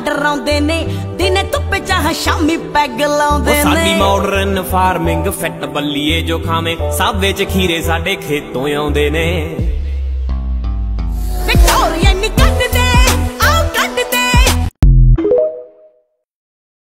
डराउंदे ने, दिने धुप्प चाह शामी पैग लाउंदे ने। साडी मॉडर्न फार्मिंग फिट बल्लीए जो खावे, साबे च खीरे साडे खेतों आउंदे ने।